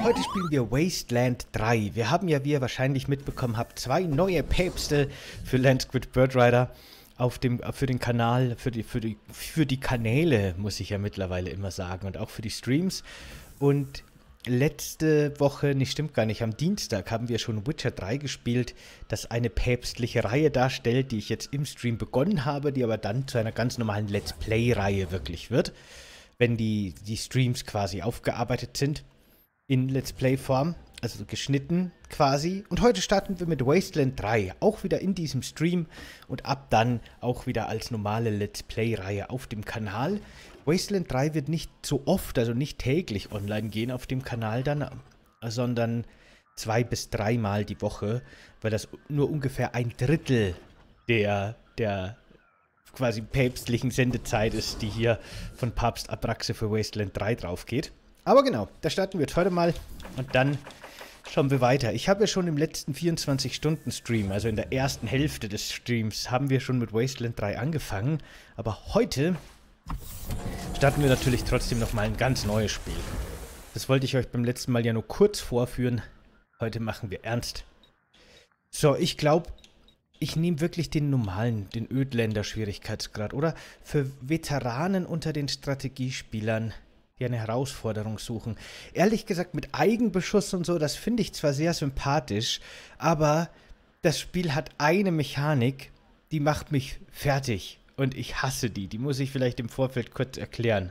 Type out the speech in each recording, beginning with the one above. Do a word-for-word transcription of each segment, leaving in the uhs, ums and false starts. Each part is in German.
heute spielen wir Wasteland drei. Wir haben ja, wie ihr wahrscheinlich mitbekommen habt, zwei neue Päpste für Land Squid Bird Rider auf dem, für den Kanal, für die, für, die, für die Kanäle, muss ich ja mittlerweile immer sagen, und auch für die Streams. Und letzte Woche, nicht stimmt gar nicht, am Dienstag haben wir schon Witcher drei gespielt, das eine päpstliche Reihe darstellt, die ich jetzt im Stream begonnen habe, die aber dann zu einer ganz normalen Let's Play-Reihe wirklich wird, wenn die, die Streams quasi aufgearbeitet sind in Let's Play-Form, also geschnitten quasi. Und heute starten wir mit Wasteland drei, auch wieder in diesem Stream und ab dann auch wieder als normale Let's Play-Reihe auf dem Kanal. Wasteland drei wird nicht so oft, also nicht täglich online gehen auf dem Kanal dann, sondern zwei bis dreimal die Woche, weil das nur ungefähr ein Drittel der, der quasi päpstlichen Sendezeit ist, die hier von Papst Abraxe für Wasteland drei drauf geht. Aber genau, da starten wir jetzt heute mal und dann schauen wir weiter. Ich habe ja schon im letzten vierundzwanzig-Stunden-Stream, also in der ersten Hälfte des Streams, haben wir schon mit Wasteland drei angefangen. Aber heute starten wir natürlich trotzdem nochmal ein ganz neues Spiel. Das wollte ich euch beim letzten Mal ja nur kurz vorführen. Heute machen wir ernst. So, ich glaube, ich nehme wirklich den normalen, den Ödländer-Schwierigkeitsgrad. Oder für Veteranen unter den Strategiespielern, die eine Herausforderung suchen. Ehrlich gesagt, mit Eigenbeschuss und so, das finde ich zwar sehr sympathisch, aber das Spiel hat eine Mechanik, die macht mich fertig. Und ich hasse die. Die muss ich vielleicht im Vorfeld kurz erklären.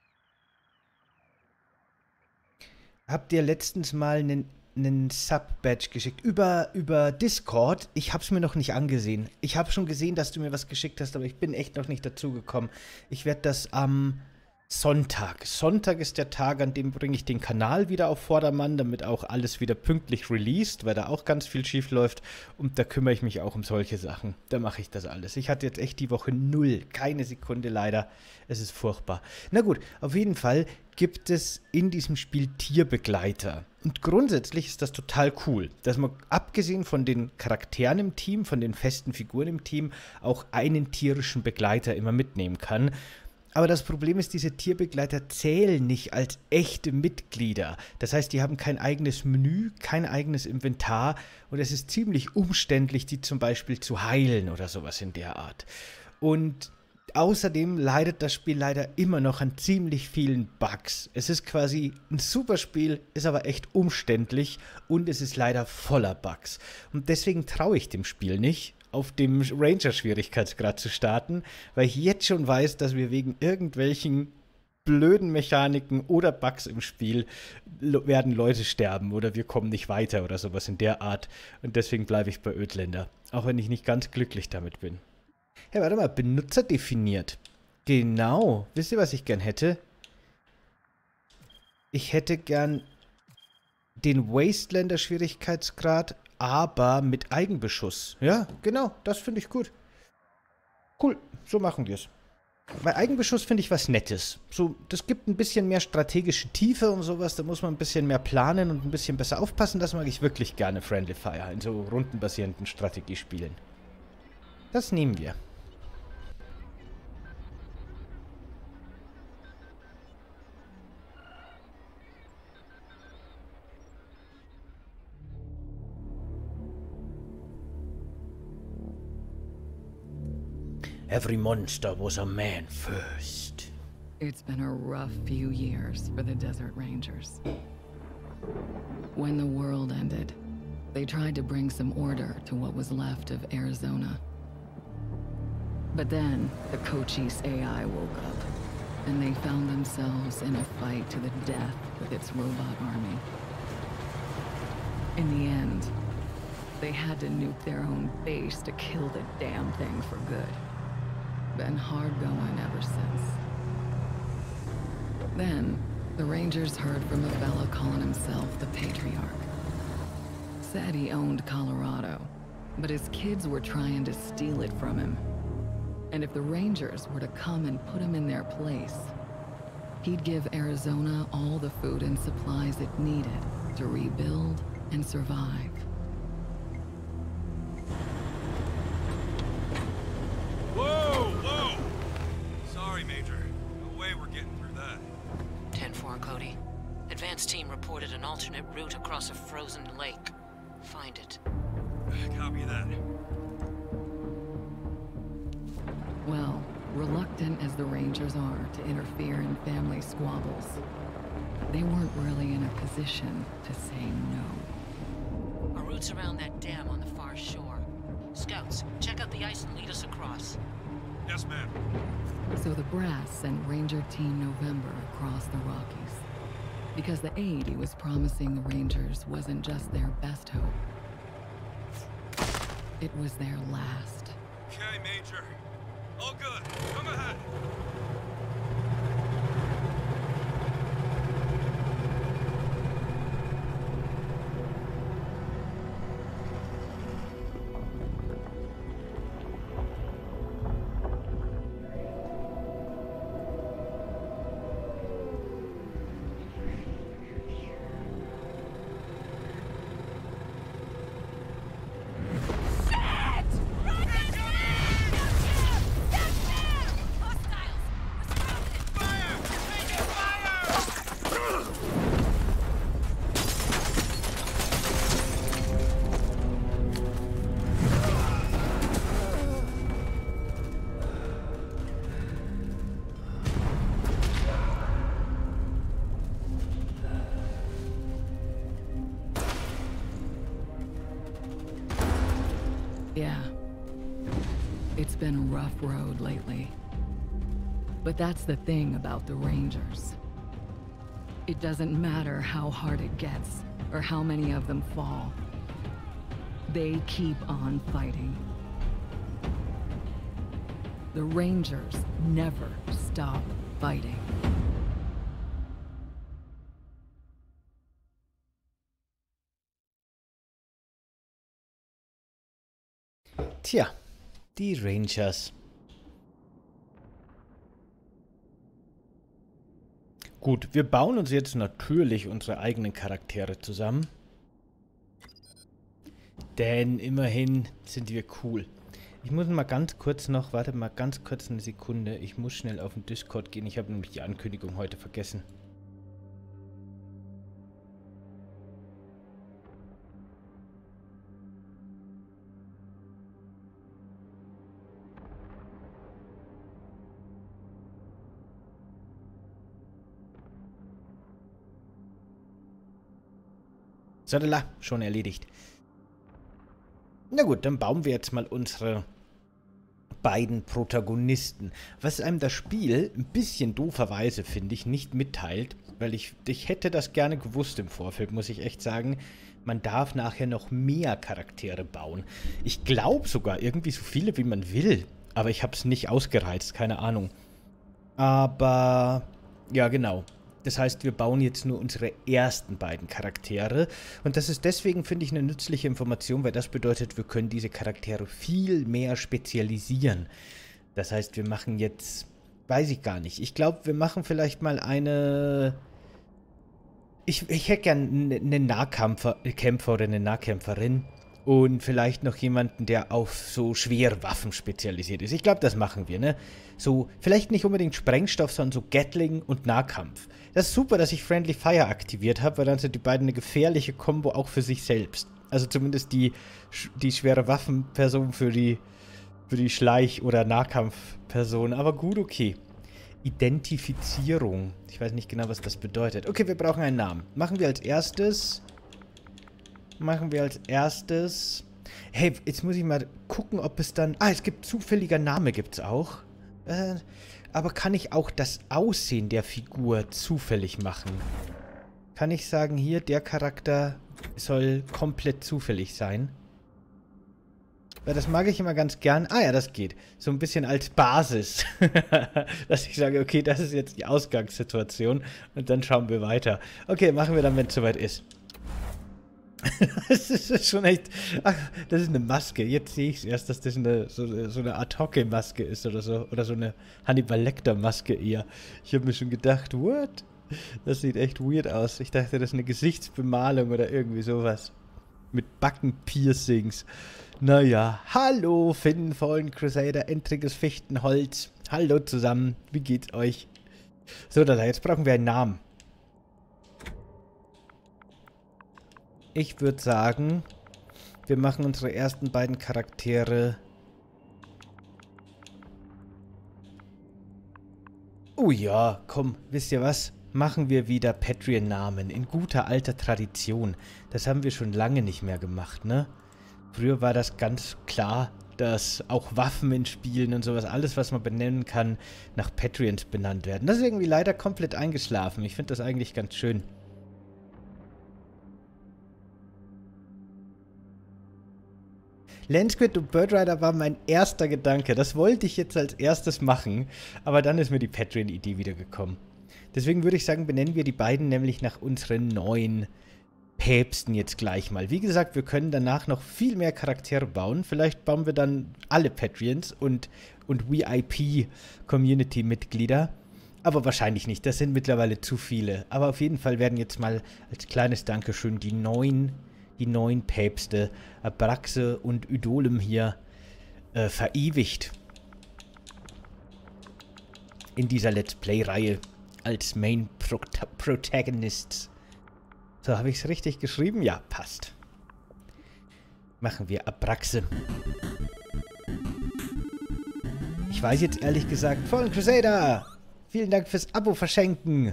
Habt ihr letztens mal einen, einen Sub-Badge geschickt? Über, über Discord? Ich habe es mir noch nicht angesehen. Ich habe schon gesehen, dass du mir was geschickt hast, aber ich bin echt noch nicht dazu gekommen. Ich werde das am Sonntag. Sonntag ist der Tag, an dem bringe ich den Kanal wieder auf Vordermann, damit auch alles wieder pünktlich released, weil da auch ganz viel schief läuft. Und da kümmere ich mich auch um solche Sachen. Da mache ich das alles. Ich hatte jetzt echt die Woche null. Keine Sekunde leider. Es ist furchtbar. Na gut, auf jeden Fall gibt es in diesem Spiel Tierbegleiter. Und grundsätzlich ist das total cool, dass man abgesehen von den Charakteren im Team, von den festen Figuren im Team, auch einen tierischen Begleiter immer mitnehmen kann. Aber das Problem ist, diese Tierbegleiter zählen nicht als echte Mitglieder. Das heißt, die haben kein eigenes Menü, kein eigenes Inventar und es ist ziemlich umständlich, die zum Beispiel zu heilen oder sowas in der Art. Und außerdem leidet das Spiel leider immer noch an ziemlich vielen Bugs. Es ist quasi ein super Spiel, ist aber echt umständlich und es ist leider voller Bugs. Und deswegen traue ich dem Spiel nicht, auf dem Ranger-Schwierigkeitsgrad zu starten, weil ich jetzt schon weiß, dass wir wegen irgendwelchen blöden Mechaniken oder Bugs im Spiel werden Leute sterben oder wir kommen nicht weiter oder sowas in der Art. Und deswegen bleibe ich bei Ödländer, auch wenn ich nicht ganz glücklich damit bin. Hey, warte mal, Benutzer definiert. Genau. Wisst ihr, was ich gern hätte? Ich hätte gern den Wastelander-Schwierigkeitsgrad, aber mit Eigenbeschuss. Ja, genau, das finde ich gut. Cool, so machen wir es. Bei Eigenbeschuss finde ich was Nettes. So, das gibt ein bisschen mehr strategische Tiefe und sowas. Da muss man ein bisschen mehr planen und ein bisschen besser aufpassen. Das mag ich wirklich gerne, Friendly Fire, in so rundenbasierenden Strategiespielen. Das nehmen wir. Every monster was a man first. It's been a rough few years for the Desert Rangers. When the world ended, they tried to bring some order to what was left of Arizona. But then, the Cochise A I woke up, and they found themselves in a fight to the death with its robot army. In the end, they had to nuke their own base to kill the damn thing for good. Been hard going ever since. Then, the Rangers heard from a fella calling himself the Patriarch. Said he owned Colorado, but his kids were trying to steal it from him. And if the Rangers were to come and put him in their place, he'd give Arizona all the food and supplies it needed to rebuild and survive. Whoa, whoa! Sorry, Major. No way we're getting through that. ten four, Cody. Advance team reported an alternate route across a frozen lake. Find it. Copy that. Well, reluctant as the Rangers are to interfere in family squabbles, they weren't really in a position to say no. Our route's around that dam on the far shore. Scouts, check out the ice and lead us across. Yes, ma'am. So the Brass sent Ranger Team November across the Rockies, because the aid he was promising the Rangers wasn't just their best hope. It was their last. Okay, Major. All good. Come ahead. Yeah. It's been a rough road lately. But that's the thing about the Rangers. It doesn't matter how hard it gets, or how many of them fall. They keep on fighting. The Rangers never stop fighting. Tja, die Rangers. Gut, wir bauen uns jetzt natürlich unsere eigenen Charaktere zusammen. Denn immerhin sind wir cool. Ich muss mal ganz kurz noch, warte mal ganz kurz eine Sekunde. Ich muss schnell auf den Discord gehen. Ich habe nämlich die Ankündigung heute vergessen. Sadala, schon erledigt. Na gut, dann bauen wir jetzt mal unsere beiden Protagonisten. Was einem das Spiel ein bisschen dooferweise, finde ich, nicht mitteilt, weil ich, ich hätte das gerne gewusst im Vorfeld, muss ich echt sagen. Man darf nachher noch mehr Charaktere bauen. Ich glaube sogar irgendwie so viele, wie man will. Aber ich habe es nicht ausgereizt, keine Ahnung. Aber, ja genau. Das heißt, wir bauen jetzt nur unsere ersten beiden Charaktere. Und das ist deswegen, finde ich, eine nützliche Information, weil das bedeutet, wir können diese Charaktere viel mehr spezialisieren. Das heißt, wir machen jetzt, weiß ich gar nicht. Ich glaube, wir machen vielleicht mal eine... Ich, ich hätte gern einen Nahkämpfer Kämpfer oder eine Nahkämpferin. Und vielleicht noch jemanden, der auf so schwere Waffen spezialisiert ist. Ich glaube, das machen wir, ne? So, vielleicht nicht unbedingt Sprengstoff, sondern so Gatling und Nahkampf. Das ist super, dass ich Friendly Fire aktiviert habe, weil dann sind die beiden eine gefährliche Kombo auch für sich selbst. Also zumindest die, die schwere Waffenperson für die, für die Schleich- oder Nahkampfperson. Aber gut, okay. Identifizierung. Ich weiß nicht genau, was das bedeutet. Okay, wir brauchen einen Namen. Machen wir als erstes... Machen wir als erstes... Hey, jetzt muss ich mal gucken, ob es dann... Ah, es gibt zufälliger Name, gibt es auch. Äh, aber kann ich auch das Aussehen der Figur zufällig machen? Kann ich sagen, hier, der Charakter soll komplett zufällig sein? Weil das mag ich immer ganz gern. Ah ja, das geht. So ein bisschen als Basis. Dass ich sage, okay, das ist jetzt die Ausgangssituation. Und dann schauen wir weiter. Okay, machen wir dann, wenn es soweit ist. Das ist schon echt... Ach, das ist eine Maske. Jetzt sehe ich es erst, dass das eine, so, so eine Ad-Hoc-Maske ist oder so. Oder so eine Hannibal-Lecter-Maske eher. Ich habe mir schon gedacht, what? Das sieht echt weird aus. Ich dachte, das ist eine Gesichtsbemalung oder irgendwie sowas. Mit Backenpiercings. Naja, hallo Finn, Fallen Crusader, entriges Fichtenholz. Hallo zusammen, wie geht's euch? So, da, jetzt brauchen wir einen Namen. Ich würde sagen, wir machen unsere ersten beiden Charaktere... Oh ja, komm, wisst ihr was? Machen wir wieder Patreon-Namen in guter alter Tradition. Das haben wir schon lange nicht mehr gemacht, ne? Früher war das ganz klar, dass auch Waffen in Spielen und sowas, alles, was man benennen kann, nach Patreons benannt werden. Das ist irgendwie leider komplett eingeschlafen. Ich finde das eigentlich ganz schön. Landsquid und Birdrider war mein erster Gedanke. Das wollte ich jetzt als erstes machen, aber dann ist mir die Patreon-Idee wieder gekommen. Deswegen würde ich sagen, benennen wir die beiden nämlich nach unseren neuen Päpsten jetzt gleich mal. Wie gesagt, wir können danach noch viel mehr Charaktere bauen. Vielleicht bauen wir dann alle Patreons und, und V I P-Community-Mitglieder. Aber wahrscheinlich nicht. Das sind mittlerweile zu viele. Aber auf jeden Fall werden jetzt mal als kleines Dankeschön die neuen, die neuen Päpste, Abraxe und Udolem hier, äh, verewigt. In dieser Let's Play-Reihe. Als Main Pro Protagonists. So, habe ich es richtig geschrieben? Ja, passt. Machen wir Abraxe. Ich weiß jetzt ehrlich gesagt... Fallen Crusader! Vielen Dank fürs Abo verschenken!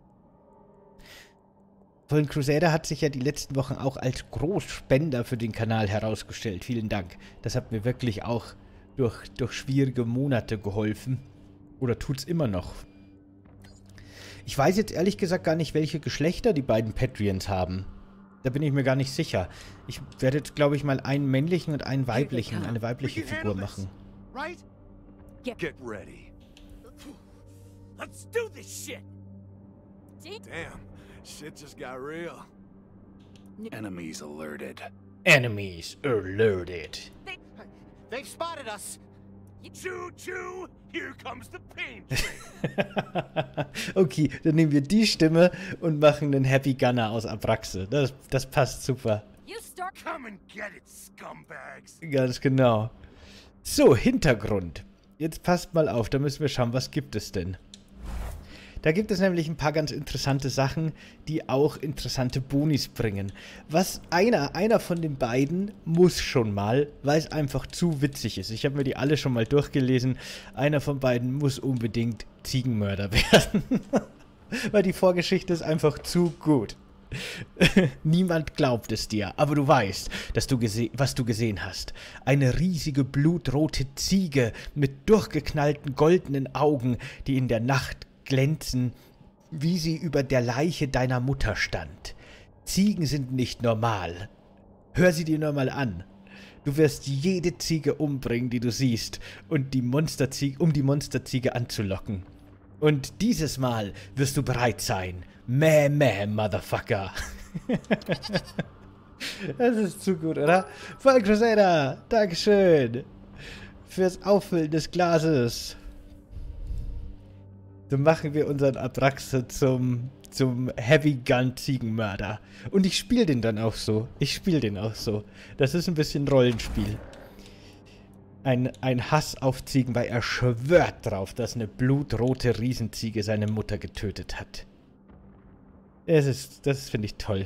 Fallen Crusader hat sich ja die letzten Wochen auch als Großspender für den Kanal herausgestellt. Vielen Dank. Das hat mir wirklich auch durch, durch schwierige Monate geholfen. Oder tut's immer noch. Ich weiß jetzt ehrlich gesagt gar nicht, welche Geschlechter die beiden Patreons haben. Da bin ich mir gar nicht sicher. Ich werde jetzt, glaube ich, mal einen männlichen und einen weiblichen, eine weibliche Figur machen. Right? Get ready. Let's do this shit. Damn, shit just got real. Enemies alerted. Enemies alerted. They, they've spotted us. Choo choo, here comes the pain train. Okay, dann nehmen wir die Stimme und machen einen Happy Gunner aus Abraxe. Das, das passt super. Come and get it, scumbags. Ganz genau. So, Hintergrund. Jetzt passt mal auf, da müssen wir schauen, was gibt es denn? Da gibt es nämlich ein paar ganz interessante Sachen, die auch interessante Bonis bringen. Was einer, einer von den beiden muss schon mal, weil es einfach zu witzig ist. Ich habe mir die alle schon mal durchgelesen. Einer von beiden muss unbedingt Ziegenmörder werden. Weil die Vorgeschichte ist einfach zu gut. Niemand glaubt es dir, aber du weißt, dass du gese- was du gesehen hast. Eine riesige blutrote Ziege mit durchgeknallten goldenen Augen, die in der Nacht glänzen, wie sie über der Leiche deiner Mutter stand. Ziegen sind nicht normal. Hör sie dir nur mal an. Du wirst jede Ziege umbringen, die du siehst, und die Monsterziege, um die Monsterziege anzulocken. Und dieses Mal wirst du bereit sein. Mäh, mäh, Motherfucker. Das ist zu gut, oder? Fallen Crusader, Dankeschön fürs Auffüllen des Glases. Dann machen wir unseren Abraxe zum, zum Heavy Gun Ziegenmörder. Und ich spiele den dann auch so. Ich spiele den auch so. Das ist ein bisschen Rollenspiel. Ein, ein Hass auf Ziegen, weil er schwört drauf, dass eine blutrote Riesenziege seine Mutter getötet hat. Es ist, das finde ich toll.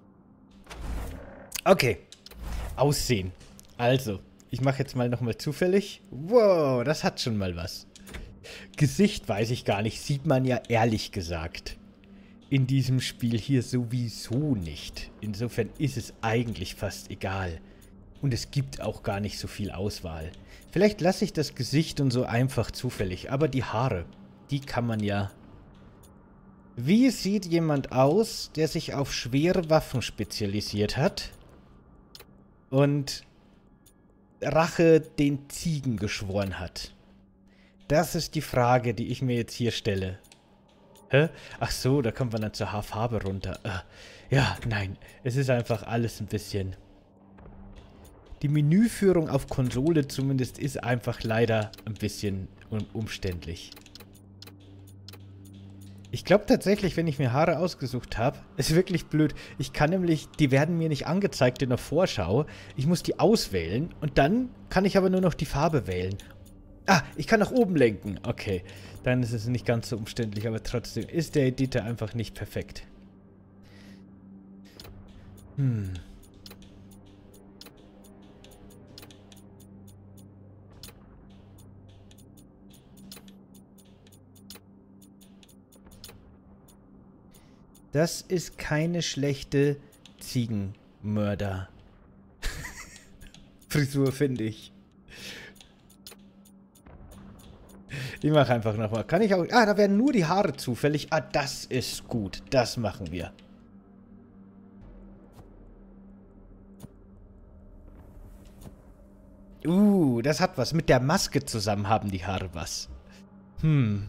Okay. Aussehen. Also, ich mache jetzt mal nochmal zufällig. Wow, das hat schon mal was. Gesicht weiß ich gar nicht, sieht man ja ehrlich gesagt in diesem Spiel hier sowieso nicht. Insofern ist es eigentlich fast egal. Und es gibt auch gar nicht so viel Auswahl. Vielleicht lasse ich das Gesicht und so einfach zufällig, aber die Haare, die kann man ja... Wie sieht jemand aus, der sich auf schwere Waffen spezialisiert hat und Rache den Ziegen geschworen hat? Das ist die Frage, die ich mir jetzt hier stelle. Hä? Ach so, da kommt man dann zur Haarfarbe runter. Äh, ja, nein, es ist einfach alles ein bisschen... Die Menüführung auf Konsole zumindest ist einfach leider ein bisschen um umständlich. Ich glaube tatsächlich, wenn ich mir Haare ausgesucht habe, ist wirklich blöd. Ich kann nämlich, die werden mir nicht angezeigt in der Vorschau. Ich muss die auswählen und dann kann ich aber nur noch die Farbe wählen. Ah, ich kann nach oben lenken. Okay, dann ist es nicht ganz so umständlich, aber trotzdem ist der Editor einfach nicht perfekt. Hm. Das ist keine schlechte Ziegenmörder. Frisur, finde ich. Ich mache einfach nochmal. Kann ich auch... Ah, da werden nur die Haare zufällig. Ah, das ist gut. Das machen wir. Uh, das hat was. Mit der Maske zusammen haben die Haare was. Hm.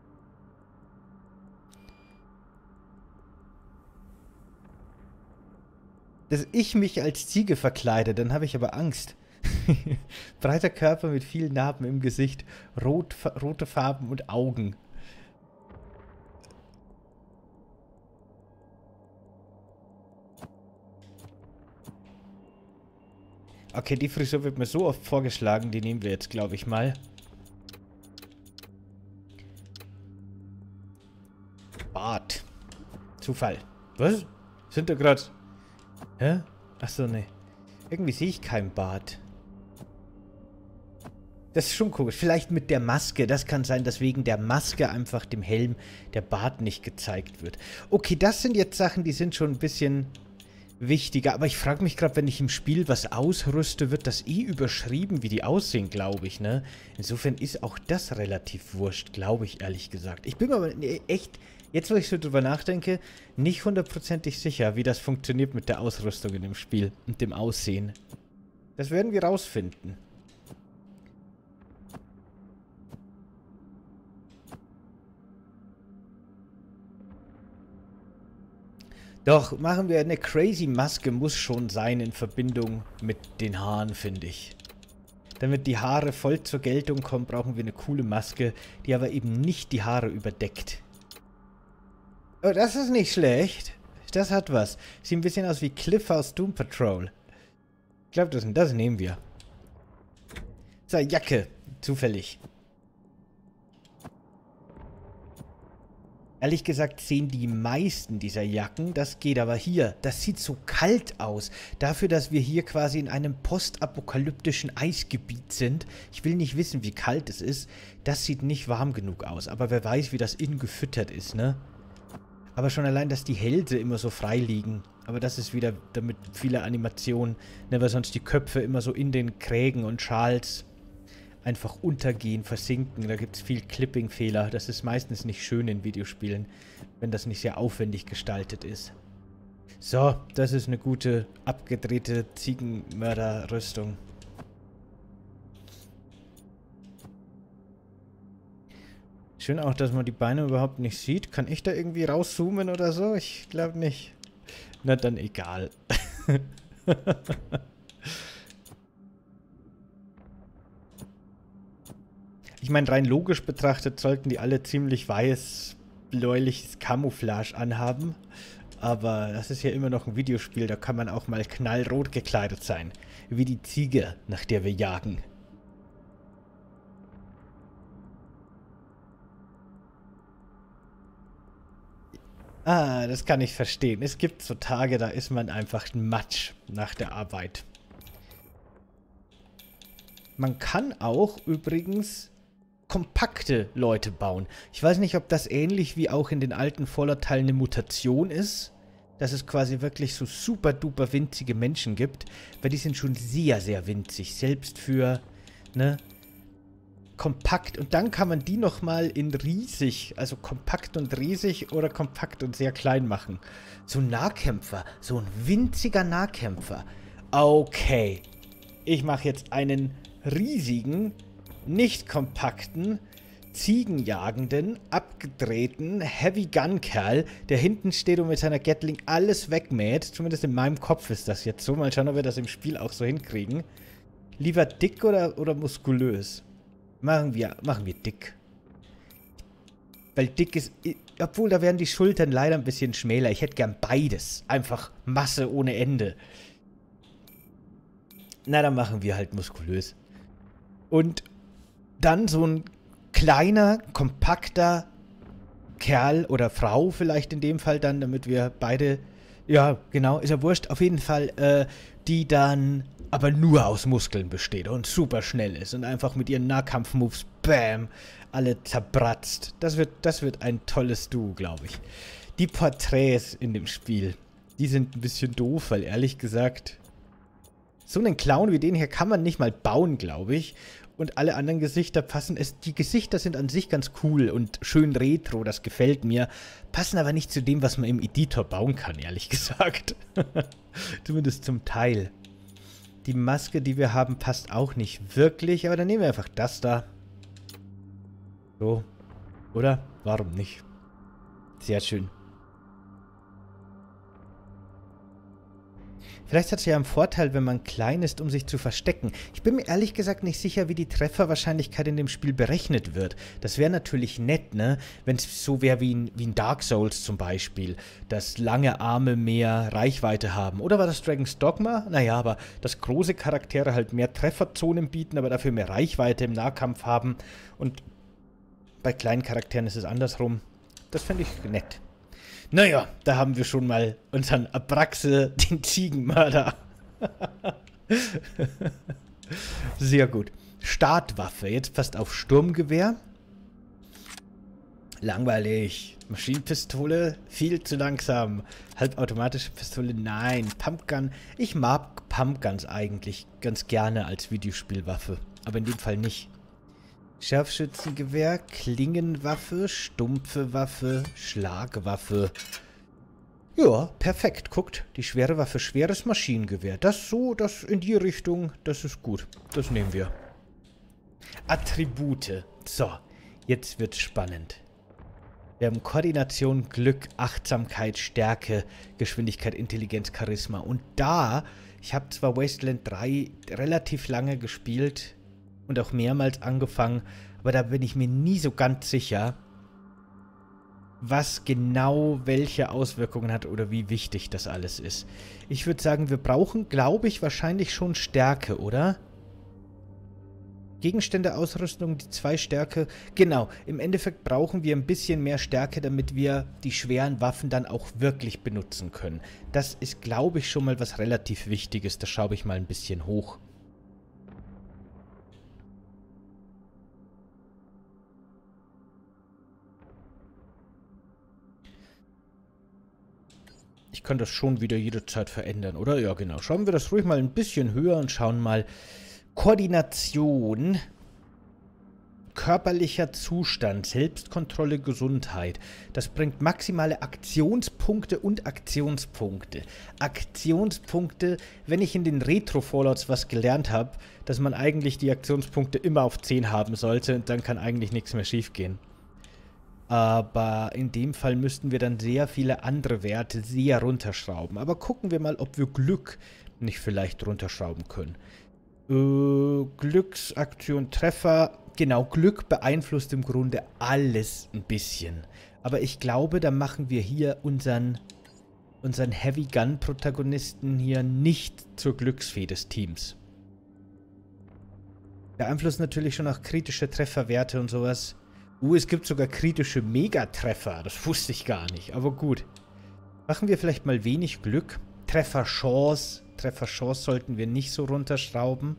Dass ich mich als Ziege verkleide, dann habe ich aber Angst. Breiter Körper mit vielen Narben im Gesicht, rot, rote Farben und Augen. Okay, die Frisur wird mir so oft vorgeschlagen, die nehmen wir jetzt, glaube ich, mal. Bart. Zufall. Was? Sind da gerade... Hä? Achso, ne. Irgendwie sehe ich keinen Bart. Das ist schon komisch. Vielleicht mit der Maske. Das kann sein, dass wegen der Maske einfach dem Helm der Bart nicht gezeigt wird. Okay, das sind jetzt Sachen, die sind schon ein bisschen wichtiger. Aber ich frage mich gerade, wenn ich im Spiel was ausrüste, wird das eh überschrieben, wie die aussehen, glaube ich, ne? Insofern ist auch das relativ wurscht, glaube ich, ehrlich gesagt. Ich bin mir aber echt, jetzt wo ich so drüber nachdenke, nicht hundertprozentig sicher, wie das funktioniert mit der Ausrüstung in dem Spiel und dem Aussehen. Das werden wir rausfinden. Doch, machen wir eine crazy Maske, muss schon sein in Verbindung mit den Haaren, finde ich. Damit die Haare voll zur Geltung kommen, brauchen wir eine coole Maske, die aber eben nicht die Haare überdeckt. Oh, das ist nicht schlecht. Das hat was. Sieht ein bisschen aus wie Cliff aus Doom Patrol. Ich glaube, das, das nehmen wir. So, Jacke. Zufällig. Ehrlich gesagt sehen die meisten dieser Jacken, das geht aber hier, das sieht so kalt aus. Dafür, dass wir hier quasi in einem postapokalyptischen Eisgebiet sind. Ich will nicht wissen, wie kalt es ist. Das sieht nicht warm genug aus, aber wer weiß, wie das innen gefüttert ist, ne? Aber schon allein, dass die Hälse immer so frei liegen. Aber das ist wieder damit viele Animationen, ne, weil sonst die Köpfe immer so in den Krägen und Schals einfach untergehen, versinken. Da gibt es viel Clipping-Fehler. Das ist meistens nicht schön in Videospielen, wenn das nicht sehr aufwendig gestaltet ist. So, das ist eine gute, abgedrehte Ziegenmörder-Rüstung. Schön auch, dass man die Beine überhaupt nicht sieht. Kann ich da irgendwie rauszoomen oder so? Ich glaube nicht. Na dann egal. Ich meine, rein logisch betrachtet sollten die alle ziemlich weiß, bläuliches Camouflage anhaben. Aber das ist ja immer noch ein Videospiel, da kann man auch mal knallrot gekleidet sein. Wie die Ziege, nach der wir jagen. Ah, das kann ich verstehen. Es gibt so Tage, da ist man einfach ein Matsch nach der Arbeit. Man kann auch übrigens kompakte Leute bauen. Ich weiß nicht, ob das ähnlich wie auch in den alten Fallout-Teilen eine Mutation ist, dass es quasi wirklich so super duper winzige Menschen gibt, weil die sind schon sehr, sehr winzig, selbst für, ne, kompakt. Und dann kann man die nochmal in riesig, also kompakt und riesig oder kompakt und sehr klein machen. So ein Nahkämpfer, so ein winziger Nahkämpfer. Okay, ich mache jetzt einen riesigen, nicht kompakten, ziegenjagenden, abgedrehten Heavy-Gun-Kerl, der hinten steht und mit seiner Gatling alles wegmäht. Zumindest in meinem Kopf ist das jetzt so. Mal schauen, ob wir das im Spiel auch so hinkriegen. Lieber dick oder, oder muskulös? Machen wir, machen wir dick. Weil dick ist... Obwohl, da wären die Schultern leider ein bisschen schmäler. Ich hätte gern beides. Einfach Masse ohne Ende. Na, dann machen wir halt muskulös. Und dann so ein kleiner, kompakter Kerl oder Frau vielleicht in dem Fall dann, damit wir beide Ja, genau, ist ja wurscht. Auf jeden Fall, äh, die dann aber nur aus Muskeln besteht und super schnell ist und einfach mit ihren Nahkampf-Moves, bam, alle zerbratzt. Das wird, das wird ein tolles Duo, glaube ich. Die Porträts in dem Spiel, die sind ein bisschen doof, weil ehrlich gesagt, so einen Clown wie den hier kann man nicht mal bauen, glaube ich. Und alle anderen Gesichter passen. Es, die Gesichter sind an sich ganz cool und schön retro, das gefällt mir. Passen aber nicht zu dem, was man im Editor bauen kann, ehrlich gesagt. Zumindest zum Teil. Die Maske, die wir haben, passt auch nicht wirklich. Aber dann nehmen wir einfach das da. So. Oder? Warum nicht? Sehr schön. Vielleicht hat es ja einen Vorteil, wenn man klein ist, um sich zu verstecken. Ich bin mir ehrlich gesagt nicht sicher, wie die Trefferwahrscheinlichkeit in dem Spiel berechnet wird. Das wäre natürlich nett, ne? Wenn es so wäre wie in, wie in Dark Souls zum Beispiel, dass lange Arme mehr Reichweite haben. Oder war das Dragon's Dogma? Naja, aber dass große Charaktere halt mehr Trefferzonen bieten, aber dafür mehr Reichweite im Nahkampf haben. Und bei kleinen Charakteren ist es andersrum. Das fände ich nett. Naja, da haben wir schon mal unseren Abraxe, den Ziegenmörder. Sehr gut. Startwaffe. Jetzt passt auf Sturmgewehr. Langweilig. Maschinenpistole. Viel zu langsam. Halbautomatische Pistole. Nein. Pumpgun. Ich mag Pumpguns eigentlich ganz gerne als Videospielwaffe. Aber in dem Fall nicht. Scharfschützengewehr, Klingenwaffe, stumpfe Waffe, Schlagwaffe. Ja, perfekt. Guckt, die schwere Waffe, schweres Maschinengewehr. Das so, das in die Richtung, das ist gut. Das nehmen wir. Attribute. So, jetzt wird's spannend. Wir haben Koordination, Glück, Achtsamkeit, Stärke, Geschwindigkeit, Intelligenz, Charisma. Und da, ich habe zwar Wasteland drei relativ lange gespielt und auch mehrmals angefangen, aber da bin ich mir nie so ganz sicher, was genau welche Auswirkungen hat oder wie wichtig das alles ist. Ich würde sagen, wir brauchen, glaube ich, wahrscheinlich schon Stärke, oder? Gegenstände, Ausrüstung, die zwei Stärke. Genau, im Endeffekt brauchen wir ein bisschen mehr Stärke, damit wir die schweren Waffen dann auch wirklich benutzen können. Das ist, glaube ich, schon mal was relativ Wichtiges. Da schaue ich mal ein bisschen hoch. Ich kann das schon wieder jederzeit verändern, oder? Ja, genau. Schauen wir das ruhig mal ein bisschen höher und schauen mal. Koordination, körperlicher Zustand, Selbstkontrolle, Gesundheit. Das bringt maximale Aktionspunkte und Aktionspunkte. Aktionspunkte, wenn ich in den Retro-Fallouts was gelernt habe, dass man eigentlich die Aktionspunkte immer auf zehn haben sollte und dann kann eigentlich nichts mehr schiefgehen. Aber in dem Fall müssten wir dann sehr viele andere Werte sehr runterschrauben. Aber gucken wir mal, ob wir Glück nicht vielleicht runterschrauben können. Äh, Glücksaktion, Treffer. Genau, Glück beeinflusst im Grunde alles ein bisschen. Aber ich glaube, da machen wir hier unseren, unseren Heavy Gun Protagonisten hier nicht zur Glücksfee des Teams. Beeinflusst natürlich schon auch kritische Trefferwerte und sowas. Uh, es gibt sogar kritische Megatreffer. Das wusste ich gar nicht, aber gut. Machen wir vielleicht mal wenig Glück. Trefferchance. Trefferchance sollten wir nicht so runterschrauben.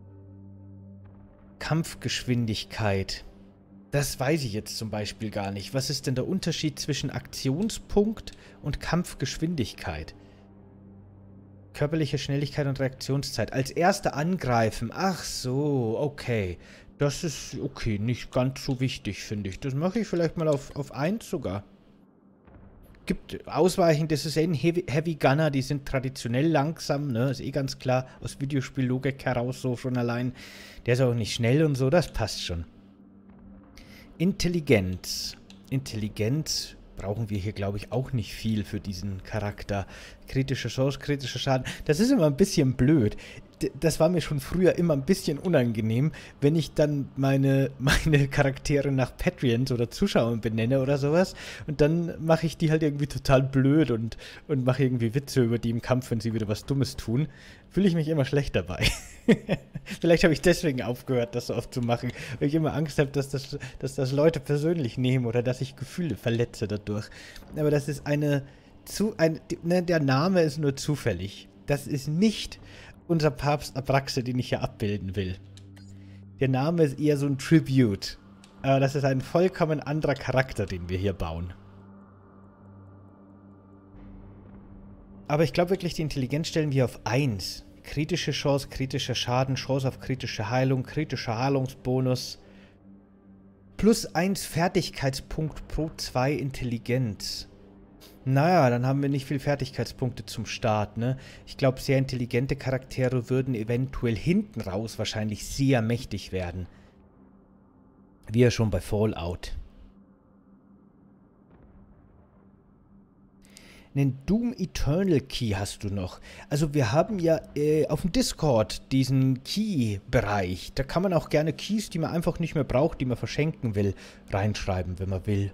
Kampfgeschwindigkeit. Das weiß ich jetzt zum Beispiel gar nicht. Was ist denn der Unterschied zwischen Aktionspunkt und Kampfgeschwindigkeit? Körperliche Schnelligkeit und Reaktionszeit. Als erster angreifen. Ach so, okay. Das ist okay, nicht ganz so wichtig, finde ich. Das mache ich vielleicht mal auf, auf eins sogar. Gibt Ausweichen, das ist eh ein Heavy, Heavy Gunner, die sind traditionell langsam, ne? Ist eh ganz klar, aus Videospiellogik heraus so schon allein. Der ist auch nicht schnell und so, das passt schon. Intelligenz. Intelligenz brauchen wir hier, glaube ich, auch nicht viel für diesen Charakter. Kritische Chance, kritischer Schaden. Das ist immer ein bisschen blöd. Das war mir schon früher immer ein bisschen unangenehm, wenn ich dann meine, meine Charaktere nach Patreons oder Zuschauern benenne oder sowas. Und dann mache ich die halt irgendwie total blöd und, und mache irgendwie Witze über die im Kampf, wenn sie wieder was Dummes tun. Fühle ich mich immer schlecht dabei. Vielleicht habe ich deswegen aufgehört, das so oft zu machen, weil ich immer Angst habe, dass das, dass das Leute persönlich nehmen oder dass ich Gefühle verletze dadurch. Aber das ist eine zu, ein, ne, der Name ist nur zufällig. Das ist nicht unser Papst Abraxe, den ich hier abbilden will. Der Name ist eher so ein Tribute. Aber das ist ein vollkommen anderer Charakter, den wir hier bauen. Aber ich glaube wirklich, die Intelligenz stellen wir auf eins. Kritische Chance, kritischer Schaden, Chance auf kritische Heilung, kritischer Heilungsbonus. Plus eins Fertigkeitspunkt pro zwei Intelligenz. Naja, dann haben wir nicht viel Fertigkeitspunkte zum Start, ne? Ich glaube, sehr intelligente Charaktere würden eventuell hinten raus wahrscheinlich sehr mächtig werden. Wie ja schon bei Fallout. Einen Doom Eternal Key hast du noch. Also wir haben ja äh, auf dem Discord diesen Key-Bereich. Da kann man auch gerne Keys, die man einfach nicht mehr braucht, die man verschenken will, reinschreiben, wenn man will.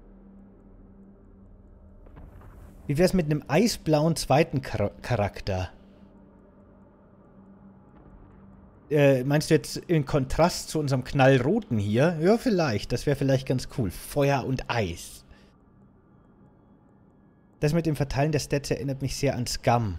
Wie wäre es mit einem eisblauen zweiten Char- Charakter? Äh, meinst du jetzt in Kontrast zu unserem knallroten hier? Ja, vielleicht. Das wäre vielleicht ganz cool. Feuer und Eis. Das mit dem Verteilen der Stats erinnert mich sehr an Scum.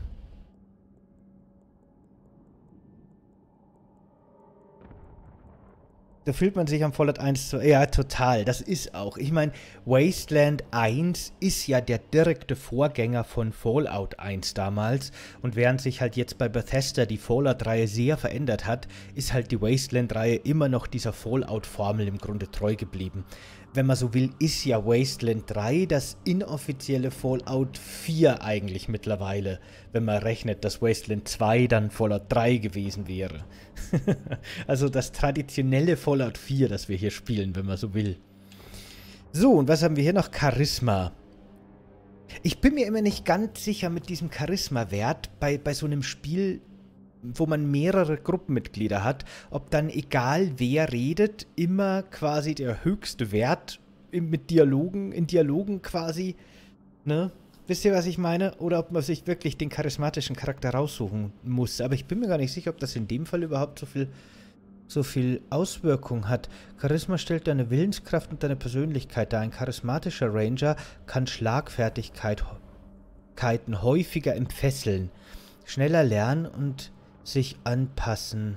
Da fühlt man sich am Fallout eins zu... Ja, total. Das ist auch. Ich meine, Wasteland eins ist ja der direkte Vorgänger von Fallout eins damals. Und während sich halt jetzt bei Bethesda die Fallout-Reihe sehr verändert hat, ist halt die Wasteland-Reihe immer noch dieser Fallout-Formel im Grunde treu geblieben. Wenn man so will, ist ja Wasteland drei das inoffizielle Fallout vier eigentlich mittlerweile, wenn man rechnet, dass Wasteland zwei dann Fallout drei gewesen wäre. Also das traditionelle Fallout vier, das wir hier spielen, wenn man so will. So, und was haben wir hier noch? Charisma. Ich bin mir immer nicht ganz sicher mit diesem Charisma-Wert bei, bei so einem Spiel, wo man mehrere Gruppenmitglieder hat, ob dann egal wer redet, immer quasi der höchste Wert mit Dialogen, in Dialogen quasi, ne? Wisst ihr, was ich meine? Oder ob man sich wirklich den charismatischen Charakter raussuchen muss. Aber ich bin mir gar nicht sicher, ob das in dem Fall überhaupt so viel, so viel Auswirkung hat. Charisma stellt deine Willenskraft und deine Persönlichkeit dar. Ein charismatischer Ranger kann Schlagfertigkeiten häufiger entfesseln, schneller lernen und sich anpassen.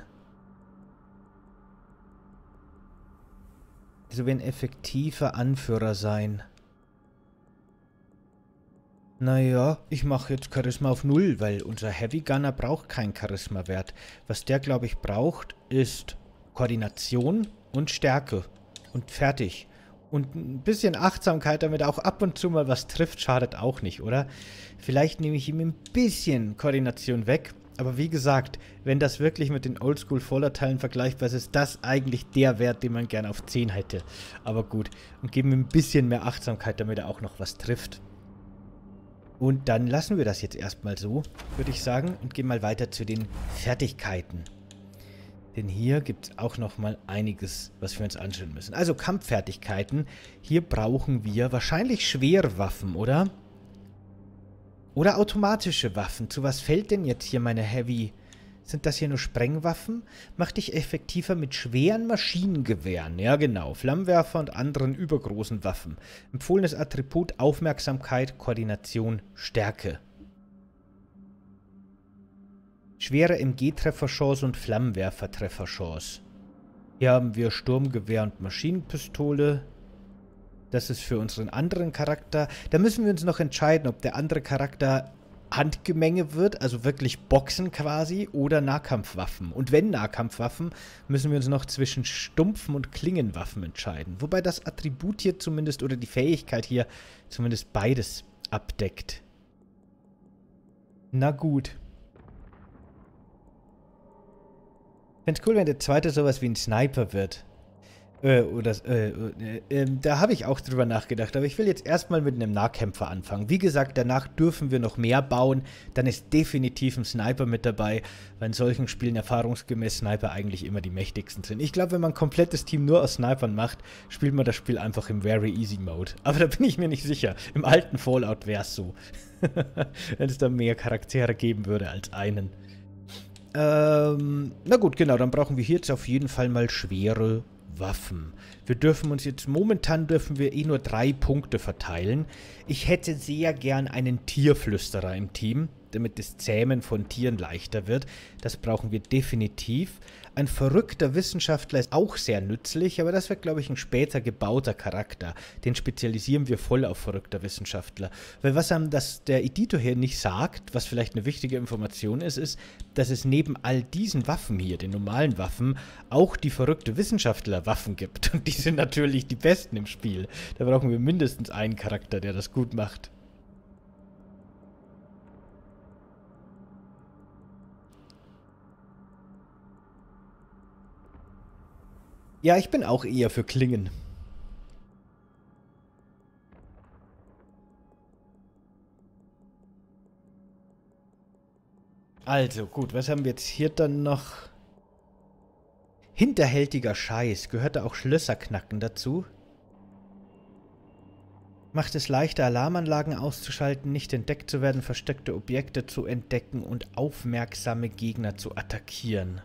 So wie ein effektiver Anführer sein. Naja, ich mache jetzt Charisma auf null, weil unser Heavy Gunner braucht keinen Charisma-Wert. Was der, glaube ich, braucht, ist Koordination und Stärke. Und fertig. Und ein bisschen Achtsamkeit, damit er auch ab und zu mal was trifft, schadet auch nicht, oder? Vielleicht nehme ich ihm ein bisschen Koordination weg. Aber wie gesagt, wenn das wirklich mit den Oldschool-Fallout-Teilen vergleichbar ist, ist das eigentlich der Wert, den man gerne auf zehn hätte. Aber gut. Und geben ihm ein bisschen mehr Achtsamkeit, damit er auch noch was trifft. Und dann lassen wir das jetzt erstmal so, würde ich sagen, und gehen mal weiter zu den Fertigkeiten. Denn hier gibt es auch noch mal einiges, was wir uns anschauen müssen. Also Kampffertigkeiten. Hier brauchen wir wahrscheinlich Schwerwaffen, oder? Oder automatische Waffen. Zu was fällt denn jetzt hier meine Heavy? Sind das hier nur Sprengwaffen? Mach dich effektiver mit schweren Maschinengewehren. Ja, genau. Flammenwerfer und anderen übergroßen Waffen. Empfohlenes Attribut: Aufmerksamkeit, Koordination, Stärke. Schwere M G-Trefferchance und Flammenwerfer-Trefferchance. Hier haben wir Sturmgewehr und Maschinenpistole. Das ist für unseren anderen Charakter. Da müssen wir uns noch entscheiden, ob der andere Charakter Handgemenge wird, also wirklich Boxen quasi, oder Nahkampfwaffen. Und wenn Nahkampfwaffen, müssen wir uns noch zwischen stumpfen und Klingenwaffen entscheiden. Wobei das Attribut hier zumindest, oder die Fähigkeit hier, zumindest beides abdeckt. Na gut. Ich fände es cool, wenn der zweite sowas wie ein Sniper wird. Äh, oder, äh, äh, äh, da habe ich auch drüber nachgedacht, aber ich will jetzt erstmal mit einem Nahkämpfer anfangen. Wie gesagt, danach dürfen wir noch mehr bauen, dann ist definitiv ein Sniper mit dabei, weil in solchen Spielen erfahrungsgemäß Sniper eigentlich immer die mächtigsten sind. Ich glaube, wenn man ein komplettes Team nur aus Snipern macht, spielt man das Spiel einfach im Very Easy Mode. Aber da bin ich mir nicht sicher. Im alten Fallout wäre es so. Wenn es da mehr Charaktere geben würde als einen. Ähm, na gut, genau, dann brauchen wir hier jetzt auf jeden Fall mal schwere Waffen. Wir dürfen uns jetzt, momentan dürfen wir eh nur drei Punkte verteilen. Ich hätte sehr gern einen Tierflüsterer im Team, damit das Zähmen von Tieren leichter wird. Das brauchen wir definitiv. Ein verrückter Wissenschaftler ist auch sehr nützlich, aber das wird, glaube ich, ein später gebauter Charakter. Den spezialisieren wir voll auf verrückter Wissenschaftler. Weil was einem das der Editor hier nicht sagt, was vielleicht eine wichtige Information ist, ist, dass es neben all diesen Waffen hier, den normalen Waffen, auch die verrückte Wissenschaftler-Waffen gibt. Und die sind natürlich die besten im Spiel. Da brauchen wir mindestens einen Charakter, der das gut macht. Ja, ich bin auch eher für Klingen. Also, gut, was haben wir jetzt hier dann noch? Hinterhältiger Scheiß. Gehört da auch Schlösserknacken dazu? Macht es leichter, Alarmanlagen auszuschalten, nicht entdeckt zu werden, versteckte Objekte zu entdecken und aufmerksame Gegner zu attackieren.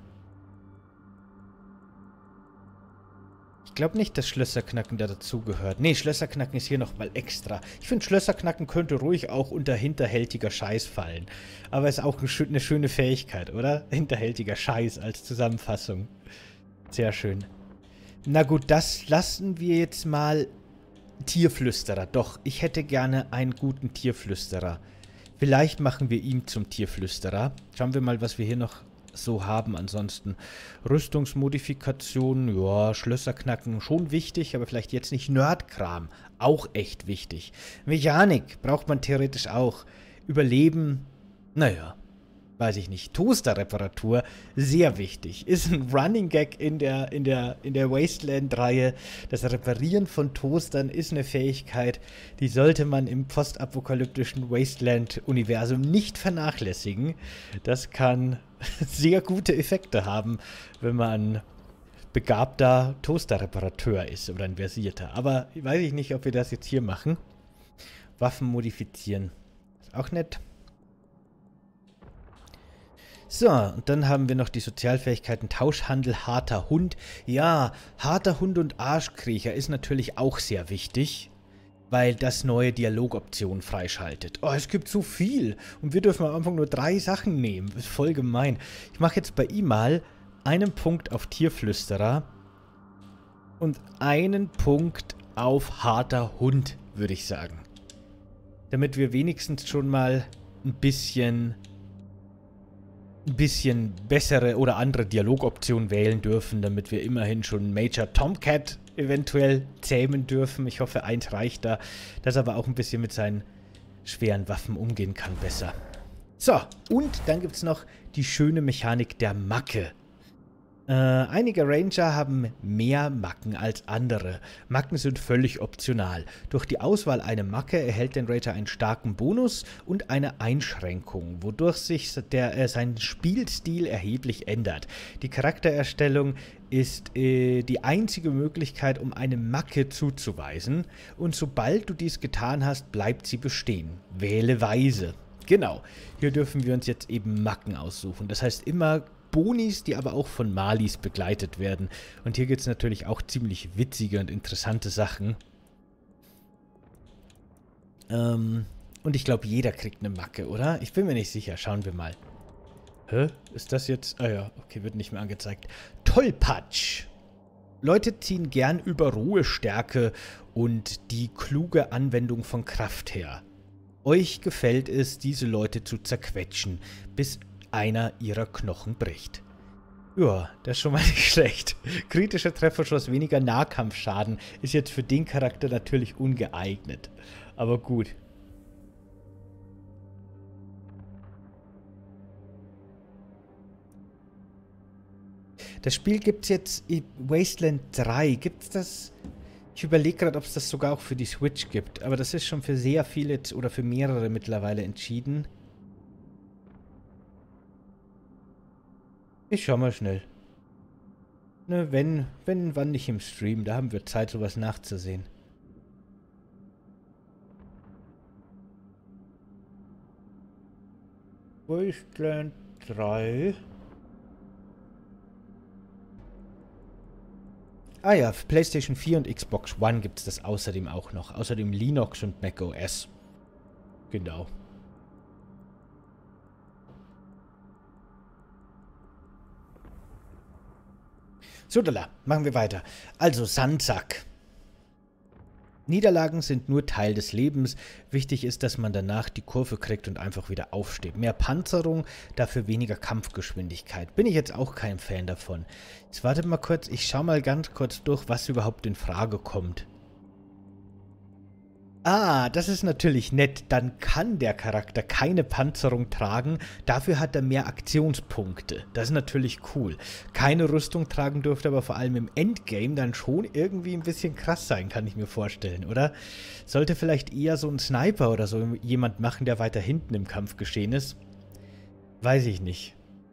Ich glaube nicht, dass Schlösserknacken da dazugehört. Nee, Schlösserknacken ist hier nochmal extra. Ich finde, Schlösserknacken könnte ruhig auch unter hinterhältiger Scheiß fallen. Aber ist auch eine schöne Fähigkeit, oder? Hinterhältiger Scheiß als Zusammenfassung. Sehr schön. Na gut, das lassen wir jetzt mal. Tierflüsterer. Doch, ich hätte gerne einen guten Tierflüsterer. Vielleicht machen wir ihn zum Tierflüsterer. Schauen wir mal, was wir hier noch so haben. Ansonsten Rüstungsmodifikationen, ja, Schlösserknacken, schon wichtig, aber vielleicht jetzt nicht Nerdkram. Auch echt wichtig. Mechanik braucht man theoretisch auch. Überleben, naja, weiß ich nicht. Toaster-Reparatur, sehr wichtig. Ist ein Running Gag in der, in der, in der Wasteland-Reihe. Das Reparieren von Toastern ist eine Fähigkeit, die sollte man im postapokalyptischen Wasteland-Universum nicht vernachlässigen. Das kann sehr gute Effekte haben, wenn man begabter Toaster-Reparateur ist oder ein versierter. Aber weiß ich nicht, ob wir das jetzt hier machen. Waffen modifizieren. Ist auch nett. So, und dann haben wir noch die Sozialfähigkeiten Tauschhandel, harter Hund. Ja, harter Hund und Arschkriecher ist natürlich auch sehr wichtig, weil das neue Dialogoptionen freischaltet. Oh, es gibt so viel und wir dürfen am Anfang nur drei Sachen nehmen. Das ist voll gemein. Ich mache jetzt bei ihm mal einen Punkt auf Tierflüsterer und einen Punkt auf harter Hund, würde ich sagen. Damit wir wenigstens schon mal ein bisschen... ein bisschen bessere oder andere Dialogoptionen wählen dürfen, damit wir immerhin schon Major Tomcat eventuell zähmen dürfen. Ich hoffe, eins reicht da, dass er aber auch ein bisschen mit seinen schweren Waffen umgehen kann besser. So, und dann gibt es noch die schöne Mechanik der Macke. Äh, einige Ranger haben mehr Macken als andere. Macken sind völlig optional. Durch die Auswahl einer Macke erhält der Ranger einen starken Bonus und eine Einschränkung, wodurch sich der, äh, sein Spielstil erheblich ändert. Die Charaktererstellung ist äh, die einzige Möglichkeit, um eine Macke zuzuweisen, und sobald du dies getan hast, bleibt sie bestehen. Wähle weise. Genau, hier dürfen wir uns jetzt eben Macken aussuchen. Das heißt immer Bonis, die aber auch von Malis begleitet werden. Und hier gibt es natürlich auch ziemlich witzige und interessante Sachen. Ähm, und ich glaube, jeder kriegt eine Macke, oder? Ich bin mir nicht sicher. Schauen wir mal. Hä? Ist das jetzt... Ah ja, okay, wird nicht mehr angezeigt. Tollpatsch! Leute ziehen gern über Ruhestärke und die kluge Anwendung von Kraft her. Euch gefällt es, diese Leute zu zerquetschen, bis einer ihrer Knochen bricht. Ja, das ist schon mal nicht schlecht. Kritischer Trefferschuss, weniger Nahkampfschaden ist jetzt für den Charakter natürlich ungeeignet. Aber gut. Das Spiel gibt es jetzt in Wasteland drei. Gibt es das? Ich überlege gerade, ob es das sogar auch für die Switch gibt. Aber das ist schon für sehr viele oder für mehrere mittlerweile entschieden. Ich schau mal schnell. Ne, wenn, wenn, wann nicht im Stream. Da haben wir Zeit, sowas nachzusehen. Wasteland drei. Ah ja, für PlayStation vier und Xbox One gibt es das außerdem auch noch. Außerdem Linux und macOS. Genau. So, Dalla, machen wir weiter. Also, Sandsack. Niederlagen sind nur Teil des Lebens. Wichtig ist, dass man danach die Kurve kriegt und einfach wieder aufsteht. Mehr Panzerung, dafür weniger Kampfgeschwindigkeit. Bin ich jetzt auch kein Fan davon. Jetzt wartet mal kurz, ich schau mal ganz kurz durch, was überhaupt in Frage kommt. Ah, das ist natürlich nett. Dann kann der Charakter keine Panzerung tragen. Dafür hat er mehr Aktionspunkte. Das ist natürlich cool. Keine Rüstung tragen dürfte aber vor allem im Endgame dann schon irgendwie ein bisschen krass sein, kann ich mir vorstellen, oder? Sollte vielleicht eher so ein Sniper oder so jemand machen, der weiter hinten im Kampf geschehen ist? Weiß ich nicht.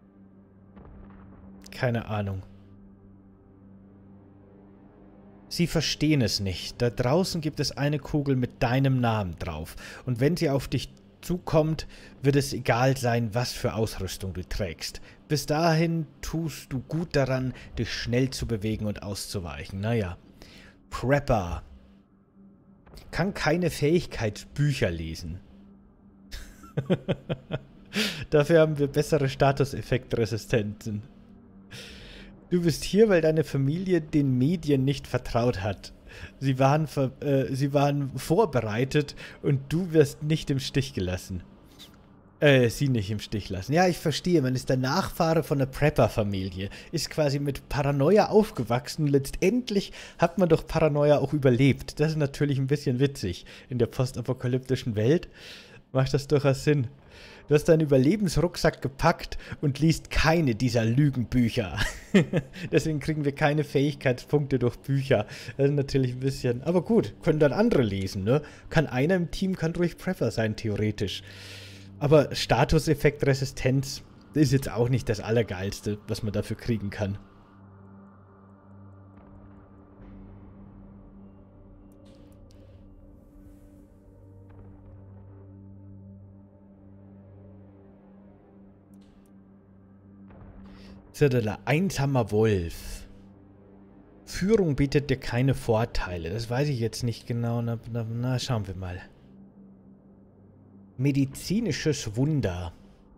Keine Ahnung. Sie verstehen es nicht. Da draußen gibt es eine Kugel mit deinem Namen drauf. Und wenn sie auf dich zukommt, wird es egal sein, was für Ausrüstung du trägst. Bis dahin tust du gut daran, dich schnell zu bewegen und auszuweichen. Naja. Prepper. Kann keine Fähigkeitsbücher lesen. Dafür haben wir bessere Statuseffektresistenzen. Du bist hier, weil deine Familie den Medien nicht vertraut hat. Sie waren, ver äh, sie waren vorbereitet und du wirst nicht im Stich gelassen. Äh, sie nicht im Stich lassen. Ja, ich verstehe, man ist der Nachfahre von der Prepper-Familie. Ist quasi mit Paranoia aufgewachsen. Letztendlich hat man doch Paranoia auch überlebt. Das ist natürlich ein bisschen witzig. In der postapokalyptischen Welt macht das durchaus Sinn. Du hast deinen Überlebensrucksack gepackt und liest keine dieser Lügenbücher. Deswegen kriegen wir keine Fähigkeitspunkte durch Bücher. Das ist natürlich ein bisschen... Aber gut, können dann andere lesen, ne? Kann einer im Team, kann ruhig Prepper sein, theoretisch. Aber Statuseffektresistenz ist jetzt auch nicht das Allergeilste, was man dafür kriegen kann. Einsamer Wolf. Führung bietet dir keine Vorteile. Das weiß ich jetzt nicht genau. Na, na, na, schauen wir mal. Medizinisches Wunder.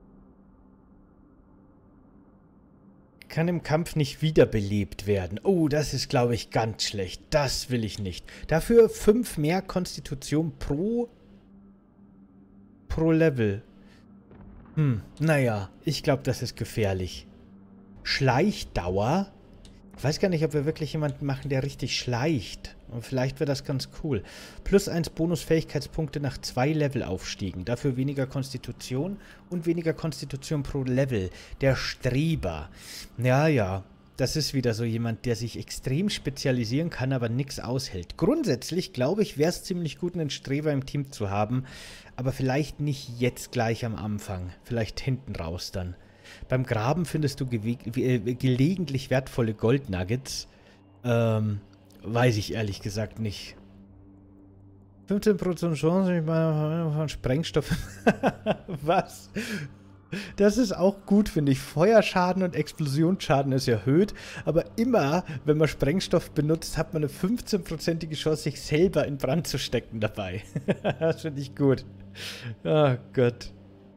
Kann im Kampf nicht wiederbelebt werden. Oh, das ist, glaube ich, ganz schlecht. Das will ich nicht. Dafür fünf mehr Konstitution pro, pro Level. Hm, naja, ich glaube, das ist gefährlich. Schleichdauer. Ich weiß gar nicht, ob wir wirklich jemanden machen, der richtig schleicht. Und vielleicht wäre das ganz cool. Plus eins Bonusfähigkeitspunkte nach zwei Levelaufstiegen. Dafür weniger Konstitution und weniger Konstitution pro Level. Der Streber. Ja, ja. Das ist wieder so jemand, der sich extrem spezialisieren kann, aber nichts aushält. Grundsätzlich, glaube ich, wäre es ziemlich gut, einen Streber im Team zu haben. Aber vielleicht nicht jetzt gleich am Anfang. Vielleicht hinten raus dann. Beim Graben findest du ge gelegentlich wertvolle Goldnuggets. Ähm, weiß ich ehrlich gesagt nicht. fünfzehn Prozent Chance, ich meine, von Sprengstoff. Was? Das ist auch gut, finde ich. Feuerschaden und Explosionsschaden ist erhöht, aber immer, wenn man Sprengstoff benutzt, hat man eine fünfzehnprozentige Chance, sich selber in Brand zu stecken dabei. Das finde ich gut. Oh Gott.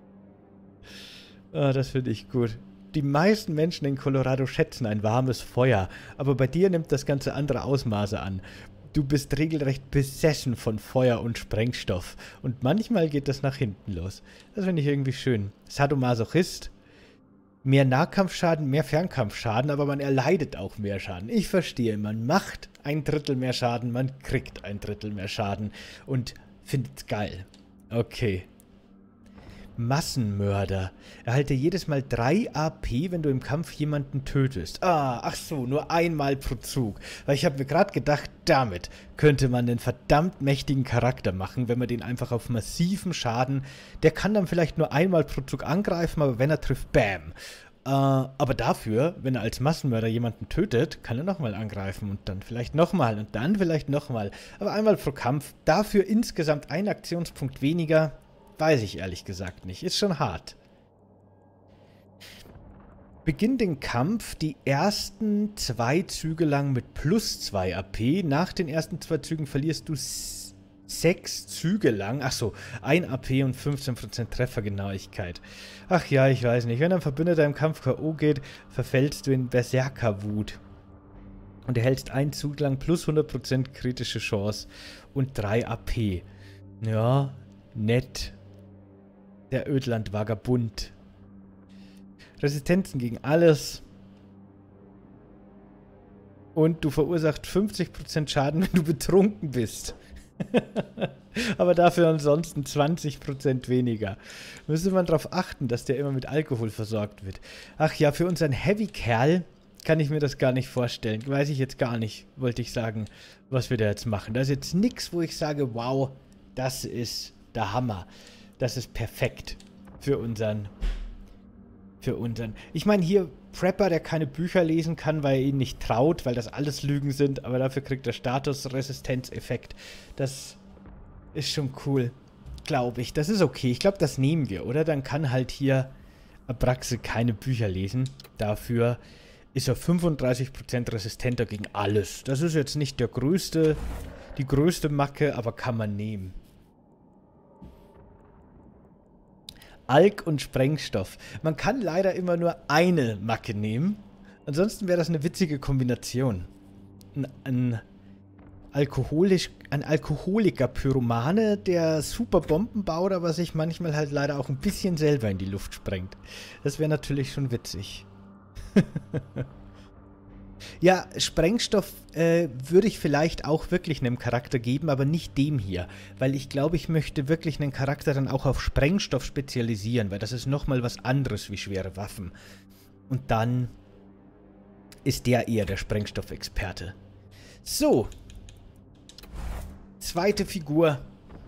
Ah, das finde ich gut. Die meisten Menschen in Colorado schätzen ein warmes Feuer, aber bei dir nimmt das Ganze andere Ausmaße an. Du bist regelrecht besessen von Feuer und Sprengstoff und manchmal geht das nach hinten los. Das finde ich irgendwie schön. Sadomasochist, mehr Nahkampfschaden, mehr Fernkampfschaden, aber man erleidet auch mehr Schaden. Ich verstehe, man macht ein Drittel mehr Schaden, man kriegt ein Drittel mehr Schaden und findet's geil. Okay. Massenmörder. Erhalte jedes Mal drei A P, wenn du im Kampf jemanden tötest. Ah, ach so, nur einmal pro Zug. Weil ich habe mir gerade gedacht, damit könnte man einen verdammt mächtigen Charakter machen, wenn man den einfach auf massiven Schaden... Der kann dann vielleicht nur einmal pro Zug angreifen, aber wenn er trifft, bam. Äh, aber dafür, wenn er als Massenmörder jemanden tötet, kann er nochmal angreifen und dann vielleicht nochmal und dann vielleicht nochmal. Aber einmal pro Kampf. Dafür insgesamt ein Aktionspunkt weniger... Weiß ich ehrlich gesagt nicht. Ist schon hart. Beginn den Kampf die ersten zwei Züge lang mit plus zwei A P. Nach den ersten zwei Zügen verlierst du sechs Züge lang. Achso, ein A P und fünfzehn Prozent Treffergenauigkeit. Ach ja, ich weiß nicht. Wenn ein Verbündeter im Kampf K O geht, verfällst du in Berserkerwut. Und erhältst einen Zug lang plus hundert Prozent kritische Chance und drei A P. Ja, nett. Der Ödland-Vagabund. Resistenzen gegen alles. Und du verursachst fünfzig Prozent Schaden, wenn du betrunken bist. Aber dafür ansonsten zwanzig Prozent weniger. Müsste man darauf achten, dass der immer mit Alkohol versorgt wird. Ach ja, für unseren Heavy-Kerl kann ich mir das gar nicht vorstellen. Weiß ich jetzt gar nicht, wollte ich sagen, was wir da jetzt machen. Da ist jetzt nichts, wo ich sage, wow, das ist der Hammer. Das ist perfekt für unseren... Für unseren... Ich meine, hier Prepper, der keine Bücher lesen kann, weil er ihnen nicht traut, weil das alles Lügen sind, aber dafür kriegt er Status-Resistenzeffekt. Das ist schon cool, glaube ich. Das ist okay. Ich glaube, das nehmen wir, oder? Dann kann halt hier Abraxe keine Bücher lesen. Dafür ist er fünfunddreißig Prozent resistenter gegen alles. Das ist jetzt nicht der größte, die größte Macke, aber kann man nehmen. Alk und Sprengstoff. Man kann leider immer nur eine Macke nehmen. Ansonsten wäre das eine witzige Kombination. Ein, ein, Alkoholisch, ein Alkoholiker-Pyromane, der super Bomben baut, aber sich manchmal halt leider auch ein bisschen selber in die Luft sprengt. Das wäre natürlich schon witzig. Ja, Sprengstoff äh, würde ich vielleicht auch wirklich einem Charakter geben, aber nicht dem hier. Weil ich glaube, ich möchte wirklich einen Charakter dann auch auf Sprengstoff spezialisieren, weil das ist nochmal was anderes wie schwere Waffen. Und dann ist der eher der Sprengstoffexperte. So. Zweite Figur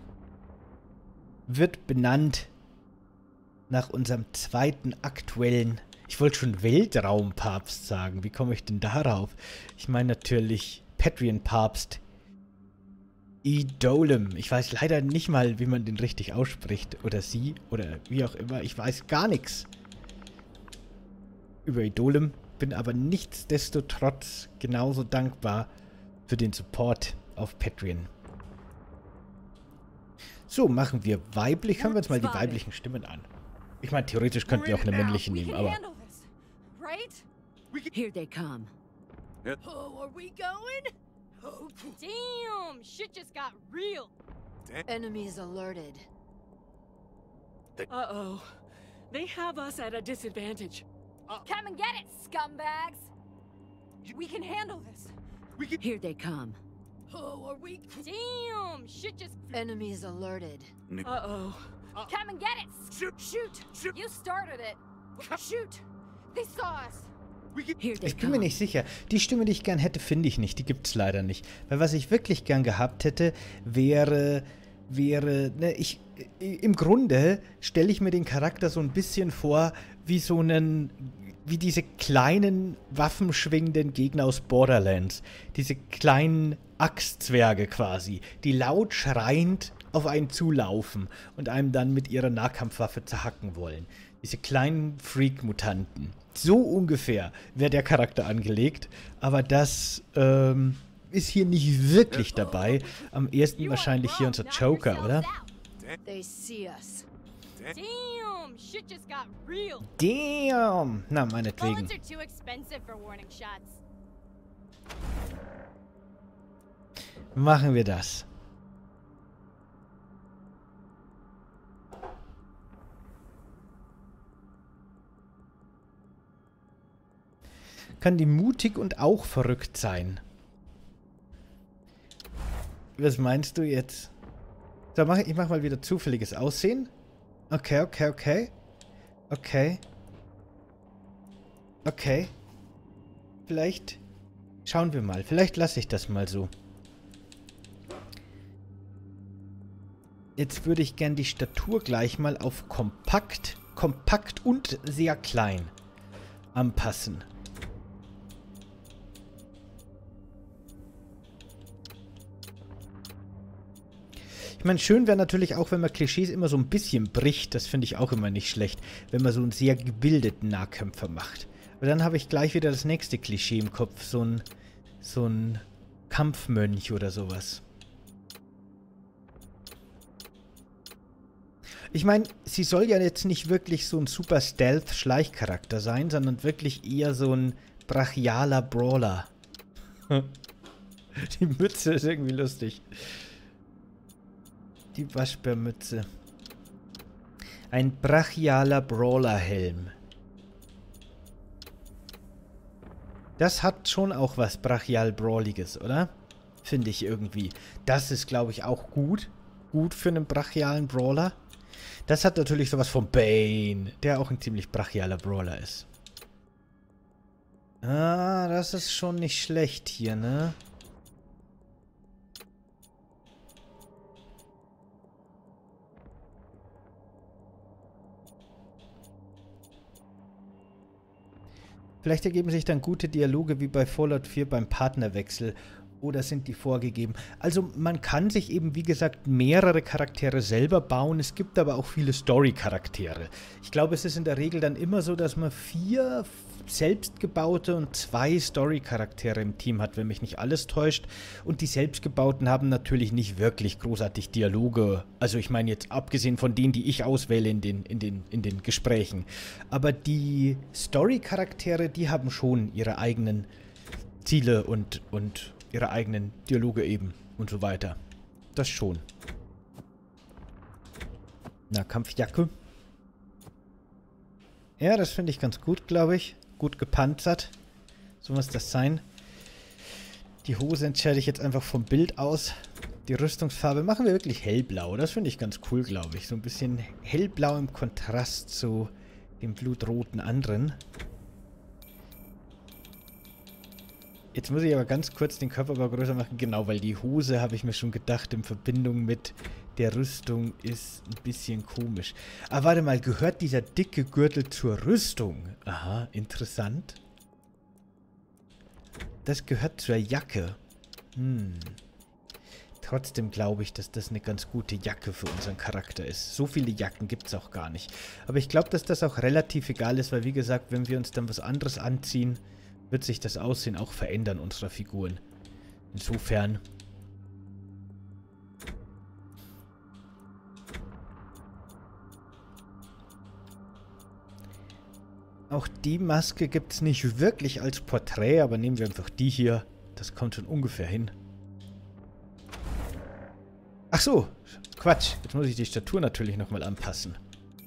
wird benannt nach unserem zweiten aktuellen... Ich wollte schon Weltraumpapst sagen. Wie komme ich denn darauf? Ich meine natürlich Patreon-Papst Idolem. Ich weiß leider nicht mal, wie man den richtig ausspricht. Oder sie. Oder wie auch immer. Ich weiß gar nichts über Idolem. Bin aber nichtsdestotrotz genauso dankbar für den Support auf Patreon. So, machen wir weiblich. Hören wir uns mal die weiblichen Stimmen an. Ich meine, theoretisch könnten wir auch eine männliche nehmen, aber... Here they come. Yep. Oh, are we going? Oh, damn! Shit just got real. Enemies alerted. Uh-oh. They have us at a disadvantage. Uh, Come and get it, scumbags! We can handle this. we can... Here they come. Oh, are we... Damn! Shit just... Enemies alerted. Uh-oh. Uh, Come and get it! shoot! Shoot! Shoot! You started it! Shoot! They saw us! We can... Here they Ich bin mir come. nicht sicher. Die Stimme, die ich gern hätte, finde ich nicht. Die gibt's leider nicht. Weil was ich wirklich gern gehabt hätte, wäre... wäre... Ne, ich... Im Grunde stelle ich mir den Charakter so ein bisschen vor, wie so einen... wie diese kleinen, waffenschwingenden Gegner aus Borderlands. Diese kleinen Axtzwerge quasi, die laut schreiend auf einen zulaufen und einem dann mit ihrer Nahkampfwaffe zerhacken wollen. Diese kleinen Freak-Mutanten. So ungefähr wäre der Charakter angelegt, aber das ähm, ist hier nicht wirklich dabei. Am ehesten wahrscheinlich hier unser Joker, oder? They see us. Damn, shit just got real. Damn! Na, meinetwegen. Bullets are too expensive for warning shots. Machen wir das. Kann die mutig und auch verrückt sein. Was meinst du jetzt? So, mach, ich mach mal wieder zufälliges Aussehen. Okay, okay, okay. Okay. Okay. Vielleicht schauen wir mal. Vielleicht lasse ich das mal so. Jetzt würde ich gern die Statur gleich mal auf kompakt, kompakt und sehr klein anpassen. Ich meine, schön wäre natürlich auch, wenn man Klischees immer so ein bisschen bricht. Das finde ich auch immer nicht schlecht, wenn man so einen sehr gebildeten Nahkämpfer macht. Aber dann habe ich gleich wieder das nächste Klischee im Kopf. So ein, so ein Kampfmönch oder sowas. Ich meine, sie soll ja jetzt nicht wirklich so ein super Stealth-Schleichcharakter sein, sondern wirklich eher so ein brachialer Brawler. Die Mütze ist irgendwie lustig. Die Waschbärmütze. Ein brachialer Brawler-Helm. Das hat schon auch was brachial-brawliges, oder? Finde ich irgendwie. Das ist, glaube ich, auch gut. Gut für einen brachialen Brawler. Das hat natürlich sowas von Bane, der auch ein ziemlich brachialer Brawler ist. Ah, das ist schon nicht schlecht hier, ne? Vielleicht ergeben sich dann gute Dialoge wie bei Fallout vier beim Partnerwechsel. Oder sind die vorgegeben? Also man kann sich eben, wie gesagt, mehrere Charaktere selber bauen. Es gibt aber auch viele Story-Charaktere. Ich glaube, es ist in der Regel dann immer so, dass man vier selbstgebaute und zwei Story-Charaktere im Team hat, wenn mich nicht alles täuscht. Und die selbstgebauten haben natürlich nicht wirklich großartig Dialoge. Also ich meine jetzt abgesehen von denen, die ich auswähle in den, in den, in den Gesprächen. Aber die Story-Charaktere, die haben schon ihre eigenen Ziele und, und ihre eigenen Dialoge eben und so weiter. Das schon. Na, Kampfjacke. Ja, das finde ich ganz gut, glaube ich. Gut gepanzert. So muss das sein. Die Hose entscheide ich jetzt einfach vom Bild aus. Die Rüstungsfarbe machen wir wirklich hellblau. Das finde ich ganz cool, glaube ich. So ein bisschen hellblau im Kontrast zu dem blutroten anderen. Jetzt muss ich aber ganz kurz den Körperbau größer machen. Genau, weil die Hose, habe ich mir schon gedacht, in Verbindung mit der Rüstung ist ein bisschen komisch. Aber warte mal, gehört dieser dicke Gürtel zur Rüstung? Aha, interessant. Das gehört zur Jacke. Hm. Trotzdem glaube ich, dass das eine ganz gute Jacke für unseren Charakter ist. So viele Jacken gibt es auch gar nicht. Aber ich glaube, dass das auch relativ egal ist, weil wie gesagt, wenn wir uns dann was anderes anziehen, wird sich das Aussehen auch verändern unserer Figuren. Insofern. Auch die Maske gibt es nicht wirklich als Porträt, aber nehmen wir einfach die hier. Das kommt schon ungefähr hin. Ach so, Quatsch. Jetzt muss ich die Statur natürlich nochmal anpassen.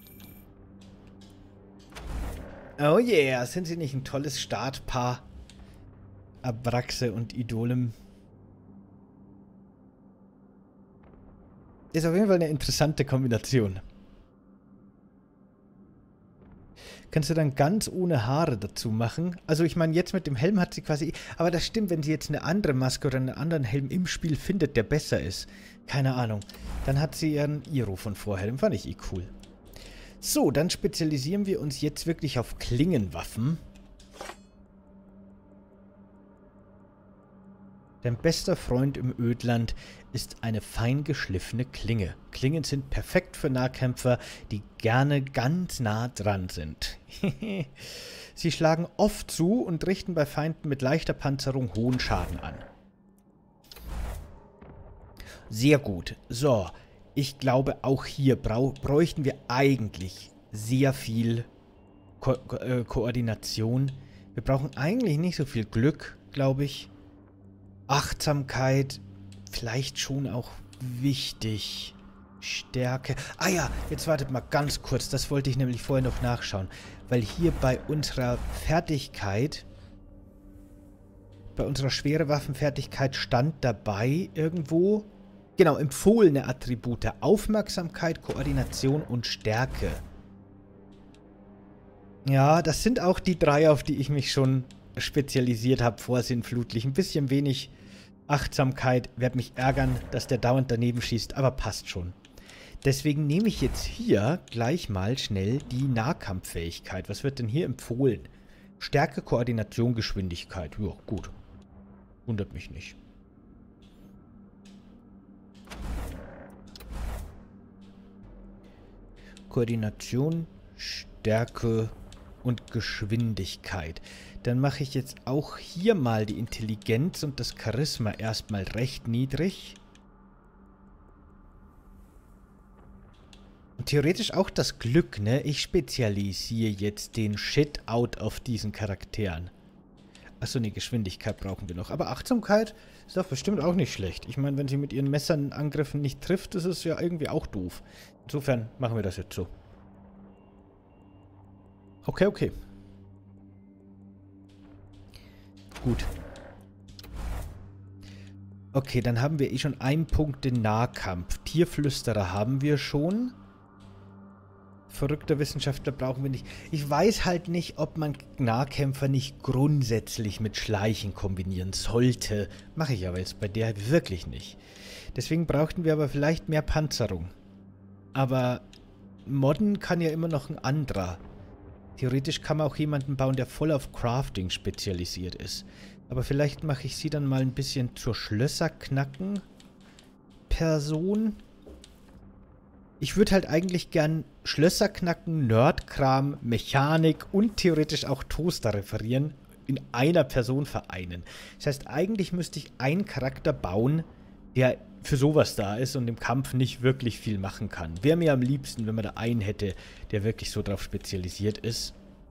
Oh yeah, sind sie nicht ein tolles Startpaar? Abraxe und Idolem. Ist auf jeden Fall eine interessante Kombination. Kannst du dann ganz ohne Haare dazu machen. Also ich meine, jetzt mit dem Helm hat sie quasi... Aber das stimmt, wenn sie jetzt eine andere Maske oder einen anderen Helm im Spiel findet, der besser ist. Keine Ahnung. Dann hat sie ihren Iro von vorher. Den fand ich eh cool. So, dann spezialisieren wir uns jetzt wirklich auf Klingenwaffen. Dein bester Freund im Ödland ist eine fein geschliffene Klinge. Klingen sind perfekt für Nahkämpfer, die gerne ganz nah dran sind. Sie schlagen oft zu und richten bei Feinden mit leichter Panzerung hohen Schaden an. Sehr gut. So. Ich glaube, auch hier bräuchten wir eigentlich sehr viel Ko Ko äh, Koordination. Wir brauchen eigentlich nicht so viel Glück, glaube ich. Achtsamkeit, vielleicht schon auch wichtig. Stärke. Ah ja, jetzt wartet mal ganz kurz. Das wollte ich nämlich vorher noch nachschauen. Weil hier bei unserer Fertigkeit, bei unserer schwere Waffenfertigkeit stand dabei irgendwo... Genau, empfohlene Attribute. Aufmerksamkeit, Koordination und Stärke. Ja, das sind auch die drei, auf die ich mich schon spezialisiert habe, vorsinnflutlich. Ein bisschen wenig Achtsamkeit. Werde mich ärgern, dass der dauernd daneben schießt, aber passt schon. Deswegen nehme ich jetzt hier gleich mal schnell die Nahkampffähigkeit. Was wird denn hier empfohlen? Stärke, Koordination, Geschwindigkeit. Ja, gut. Wundert mich nicht. Koordination, Stärke und Geschwindigkeit. Dann mache ich jetzt auch hier mal die Intelligenz und das Charisma erstmal recht niedrig. Und theoretisch auch das Glück, ne? Ich spezialisiere jetzt den Shit-Out auf diesen Charakteren. Achso, ne, Geschwindigkeit brauchen wir noch. Aber Achtsamkeit ist doch bestimmt auch nicht schlecht. Ich meine, wenn sie mit ihren Messernangriffen nicht trifft, ist es ja irgendwie auch doof. Insofern machen wir das jetzt so. Okay, okay. Gut. Okay, dann haben wir eh schon einen Punkt den Nahkampf. Tierflüsterer haben wir schon. Verrückter Wissenschaftler brauchen wir nicht. Ich weiß halt nicht, ob man Nahkämpfer nicht grundsätzlich mit Schleichen kombinieren sollte. Mache ich aber jetzt bei der wirklich nicht. Deswegen brauchten wir aber vielleicht mehr Panzerung. Aber modden kann ja immer noch ein anderer. Theoretisch kann man auch jemanden bauen, der voll auf Crafting spezialisiert ist. Aber vielleicht mache ich sie dann mal ein bisschen zur Schlösserknacken Person. Ich würde halt eigentlich gern Schlösserknacken, Nerdkram, Mechanik und theoretisch auch Toaster referieren, in einer Person vereinen. Das heißt, eigentlich müsste ich einen Charakter bauen, der für sowas da ist und im Kampf nicht wirklich viel machen kann. Wäre mir am liebsten, wenn man da einen hätte, der wirklich so drauf spezialisiert ist.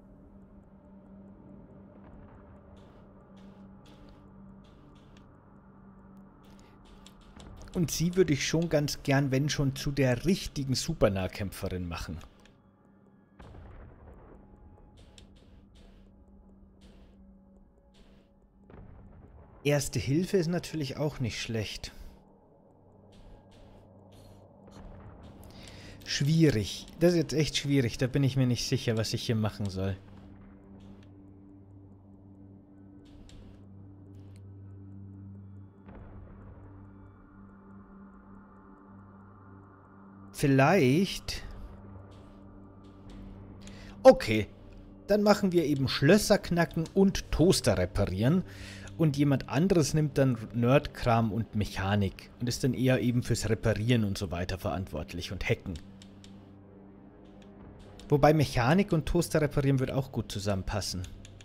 Und sie würde ich schon ganz gern, wenn schon, zu der richtigen Supernahkämpferin machen. Erste Hilfe ist natürlich auch nicht schlecht. Schwierig. Das ist jetzt echt schwierig. Da bin ich mir nicht sicher, was ich hier machen soll. Vielleicht... Okay, dann machen wir eben Schlösser knacken und Toaster reparieren. Und jemand anderes nimmt dann Nerdkram und Mechanik und ist dann eher eben fürs Reparieren und so weiter verantwortlich und Hacken. Wobei Mechanik und Toaster reparieren wird auch gut zusammenpassen.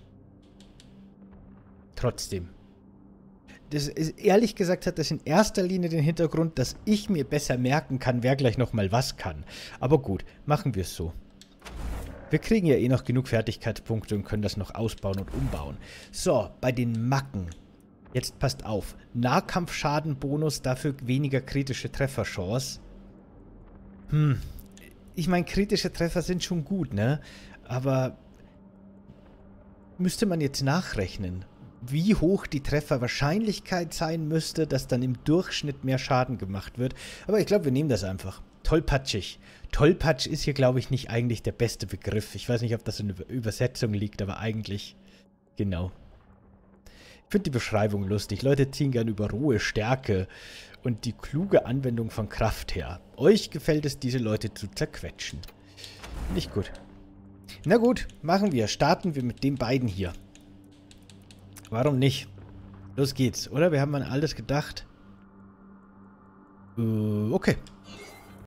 Trotzdem. Das ist, ehrlich gesagt hat das in erster Linie den Hintergrund, dass ich mir besser merken kann, wer gleich nochmal was kann. Aber gut, machen wir es so. Wir kriegen ja eh noch genug Fertigkeitspunkte und können das noch ausbauen und umbauen. So, bei den Macken. Jetzt passt auf. Nahkampfschadenbonus, dafür weniger kritische Trefferchance. Hm. Ich meine, kritische Treffer sind schon gut, ne? Aber müsste man jetzt nachrechnen, wie hoch die Trefferwahrscheinlichkeit sein müsste, dass dann im Durchschnitt mehr Schaden gemacht wird. Aber ich glaube, wir nehmen das einfach. Tollpatschig. Tollpatsch ist hier, glaube ich, nicht eigentlich der beste Begriff. Ich weiß nicht, ob das in der Übersetzung liegt, aber eigentlich genau. Ich finde die Beschreibung lustig. Leute ziehen gern über rohe Stärke und die kluge Anwendung von Kraft her. Euch gefällt es, diese Leute zu zerquetschen. Nicht gut. Na gut, machen wir. Starten wir mit den beiden hier. Warum nicht? Los geht's, oder? Wir haben an alles gedacht. Äh, okay.